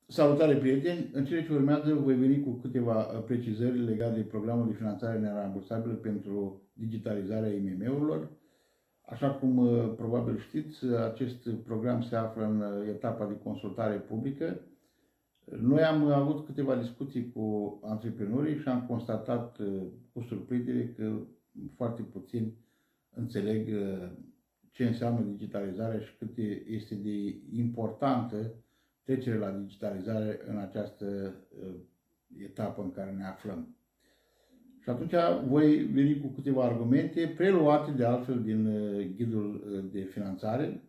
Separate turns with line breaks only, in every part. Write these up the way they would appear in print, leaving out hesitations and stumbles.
Salutare, prieteni! În cele ce urmează voi veni cu câteva precizări legate de programul de finanțare nerambursabilă pentru digitalizarea IMM-urilor. Așa cum probabil știți, acest program se află în etapa de consultare publică. Noi am avut câteva discuții cu antreprenorii și am constatat cu surprindere că foarte puțin înțeleg ce înseamnă digitalizarea și cât este de importantă trecere la digitalizare în această etapă în care ne aflăm. Și atunci voi veni cu câteva argumente preluate de altfel din ghidul de finanțare.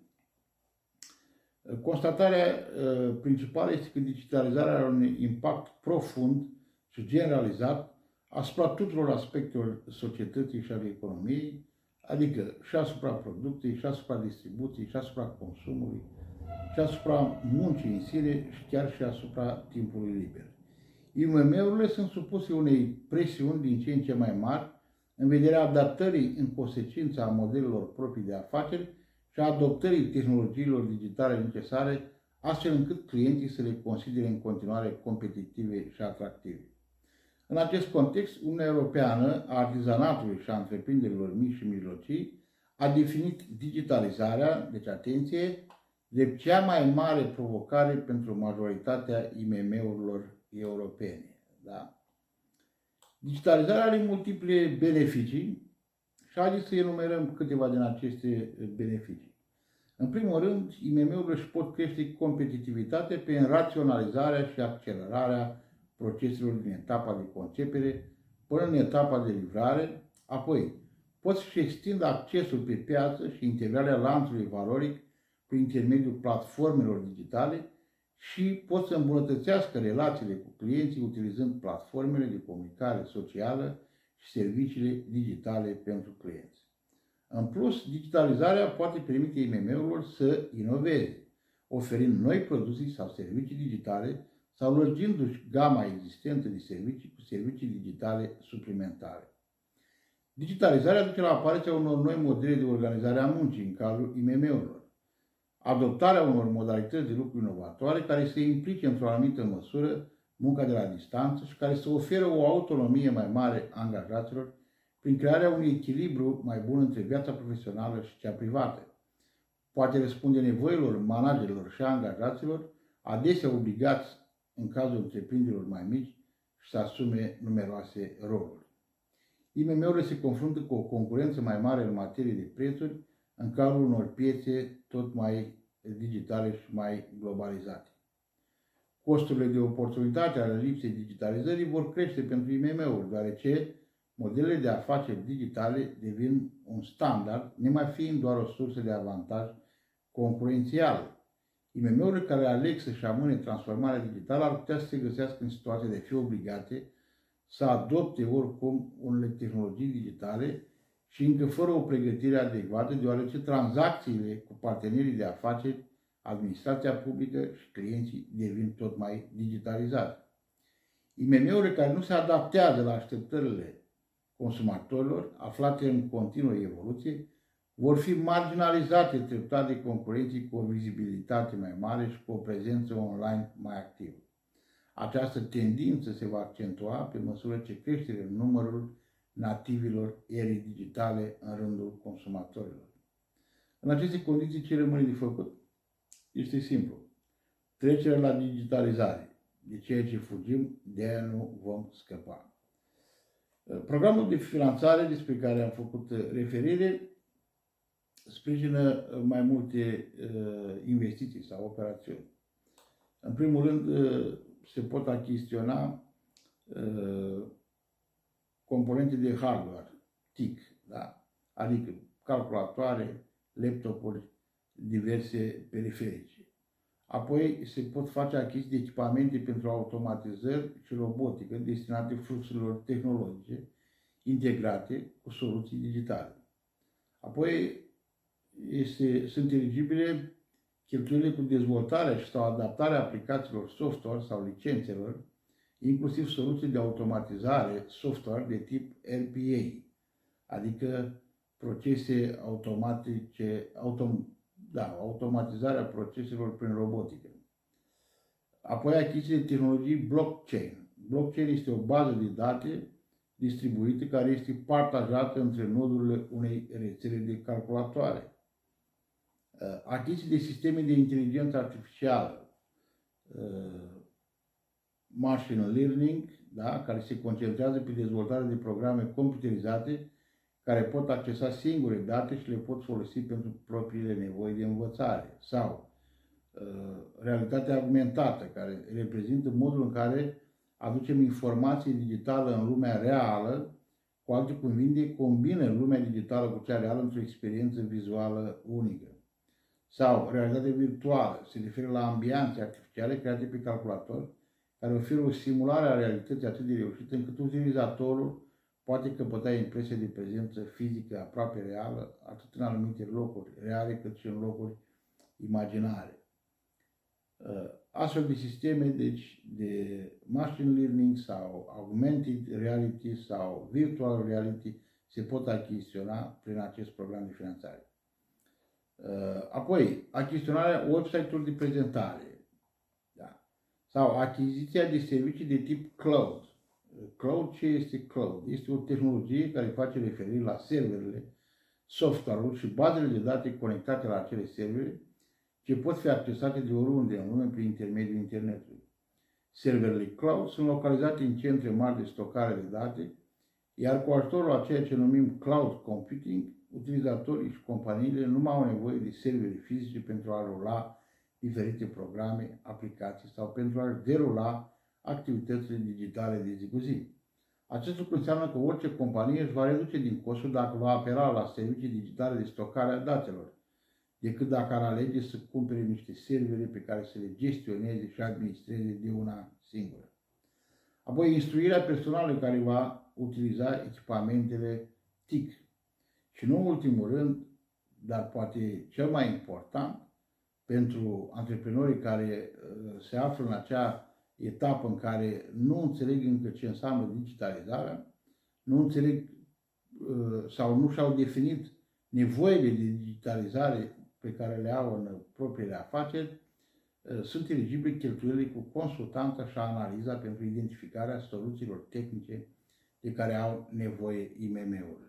Constatarea principală este că digitalizarea are un impact profund și generalizat asupra tuturor aspectelor societății și ale economiei, adică și asupra producției, și asupra distribuției, și asupra consumului, și asupra muncii în sine și chiar și asupra timpului liber. IMM-urile sunt supuse unei presiuni din ce în ce mai mari în vederea adaptării în consecință a modelelor proprii de afaceri și a adoptării tehnologiilor digitale necesare, astfel încât clienții să le considere în continuare competitive și atractive. În acest context, Uniunea Europeană a artizanatului și a întreprinderilor mici și mijlocii a definit digitalizarea, deci atenție, de cea mai mare provocare pentru majoritatea IMM-urilor europene. Da? Digitalizarea are multiple beneficii și haideți să enumerăm câteva din aceste beneficii. În primul rând, IMM-urile își pot crește competitivitatea prin raționalizarea și accelerarea proceselor din etapa de concepere până în etapa de livrare, apoi pot să-și extindă accesul pe piață și integrarea lanțului valoric prin intermediul platformelor digitale și pot să îmbunătățească relațiile cu clienții utilizând platformele de comunicare socială și serviciile digitale pentru clienți. În plus, digitalizarea poate permite IMM-urilor să inoveze, oferind noi produse sau servicii digitale sau lărgindu-și gama existentă de servicii cu servicii digitale suplimentare. Digitalizarea duce la apariția unor noi modele de organizare a muncii în cadrul IMM-urilor. Adoptarea unor modalități de lucru inovatoare care să implice într-o anumită măsură munca de la distanță și care să oferă o autonomie mai mare a angajaților prin crearea unui echilibru mai bun între viața profesională și cea privată. Poate răspunde nevoilor managerilor și a angajaților, adesea obligați în cazul întreprinderilor mai mici și să asume numeroase roluri. IMM-urile se confruntă cu o concurență mai mare în materie de prețuri în cadrul unor piețe tot mai digitale și mai globalizate. Costurile de oportunitate ale lipsei digitalizării vor crește pentru IMM-uri, deoarece modelele de afaceri digitale devin un standard, nemai fiind doar o sursă de avantaj concurențial. IMM-urile care aleg să-și amâne transformarea digitală ar putea să se găsească în situația de a fi obligate să adopte oricum unele tehnologii digitale și încă fără o pregătire adecvată, deoarece tranzacțiile cu partenerii de afaceri, administrația publică și clienții devin tot mai digitalizate. IMM-urile care nu se adaptează la așteptările consumatorilor, aflate în continuă evoluție, vor fi marginalizate treptat de concurenții cu o vizibilitate mai mare și cu o prezență online mai activă. Această tendință se va accentua pe măsură ce crește numărul nativilor erii digitale în rândul consumatorilor. În aceste condiții, ce rămâne de făcut? Este simplu. Trecerea la digitalizare. De ceea ce fugim, de aia nu vom scăpa. Programul de finanțare despre care am făcut referire sprijină mai multe investiții sau operațiuni. În primul rând, se pot achiziționa componente de hardware, TIC, da? Adică calculatoare, laptopuri, diverse periferice. Apoi se pot face achiziții de echipamente pentru automatizări și robotică destinate fluxurilor tehnologice integrate cu soluții digitale. Apoi sunt eligibile cheltuielile cu dezvoltarea și sau adaptarea aplicațiilor software sau licențelor, inclusiv soluții de automatizare software de tip RPA, adică procese automatice, automatizarea proceselor prin robotică. Apoi achiziție de tehnologii blockchain. Blockchain este o bază de date distribuită care este partajată între nodurile unei rețele de calculatoare. Achiziție de sisteme de inteligență artificială, machine learning, da, care se concentrează pe dezvoltarea de programe computerizate care pot accesa singure date și le pot folosi pentru propriile nevoi de învățare. Sau realitatea augmentată, care reprezintă modul în care aducem informație digitală în lumea reală, cu alte cuvinte, combină lumea digitală cu cea reală într-o experiență vizuală unică. Sau realitatea virtuală, se referă la ambianțe artificiale create pe calculator, care oferă o simulare a realității atât de reușită încât utilizatorul poate căpăta impresia de prezență fizică aproape reală, atât în anumite locuri reale, cât și în locuri imaginare. Astfel de sisteme, deci, de machine learning sau augmented reality sau virtual reality se pot achiziționa prin acest program de finanțare. Apoi, achiziționarea website-uri de prezentare, da, sau achiziția de servicii de tip cloud. Cloud, ce este cloud? Este o tehnologie care face referire la serverele, software-ul și bazele de date conectate la acele servere, ce pot fi accesate de oriunde în lume prin intermediul internetului. Serverele cloud sunt localizate în centre mari de stocare de date, iar cu ajutorul a ceea ce numim cloud computing, utilizatorii și companiile nu mai au nevoie de servere fizice pentru a rula diferite programe, aplicații sau pentru a derula activitățile digitale de zi cu zi. Acest lucru înseamnă că orice companie își va reduce din costuri dacă va apela la servicii digitale de stocare a datelor, decât dacă ar alege să cumpere niște servere pe care să le gestioneze și administreze de una singură. Apoi, instruirea personalului care va utiliza echipamentele TIC. Și nu în ultimul rând, dar poate cel mai important, pentru antreprenorii care se află în acea etapă în care nu înțeleg încă ce înseamnă digitalizarea, nu înțeleg sau nu și-au definit nevoile de digitalizare pe care le au în propriile afaceri, sunt eligibili cheltuielile cu consultanța și analiza pentru identificarea soluțiilor tehnice de care au nevoie IMM-urile.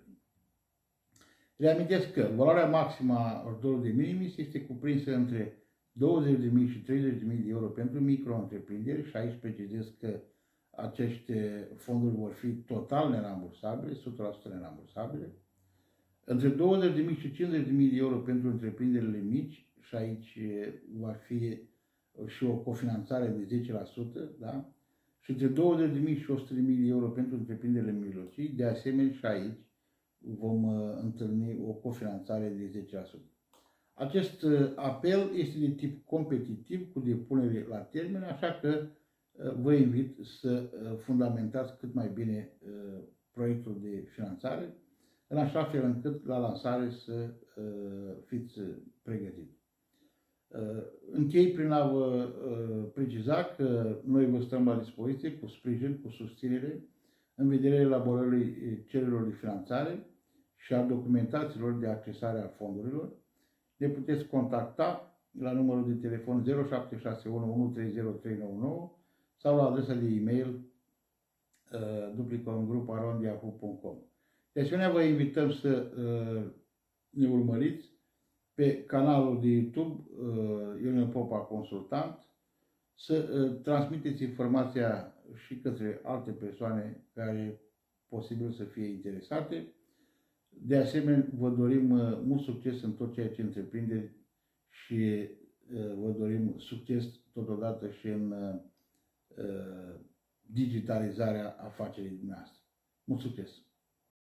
Reamintesc că valoarea maximă a ajutorului de minimis este cuprinsă între 20.000 și 30.000 de euro pentru micro-întreprinderi și aici precizez că aceste fonduri vor fi total nerambursabile, 100% nerambursabile, între 20.000 și 50.000 de euro pentru întreprinderile mici și aici va fi și o cofinanțare de 10%, da? Și între 20.000 și 100.000 de euro pentru întreprinderile mijlocii, de asemenea și aici vom întâlni o cofinanțare de 10%. Acest apel este de tip competitiv cu depunere la termen, așa că vă invit să fundamentați cât mai bine proiectul de finanțare, în așa fel încât la lansare să fiți pregătiți. Închei prin a vă preciza că noi vă stăm la dispoziție cu sprijin, cu susținere, în vederea elaborării cererilor de finanțare și a documentațiilor de accesare a fondurilor. Ne puteți contacta la numărul de telefon 0761 130399 sau la adresa de e-mail duplicongrup@yahoo.com. De asemenea, vă invităm să ne urmăriți pe canalul de YouTube Ionel Popa Consultant, să transmiteți informația și către alte persoane care posibil să fie interesate. De asemenea, vă dorim mult succes în tot ceea ce întreprindeți și vă dorim succes totodată și în digitalizarea afacerii dumneavoastră. Mult succes!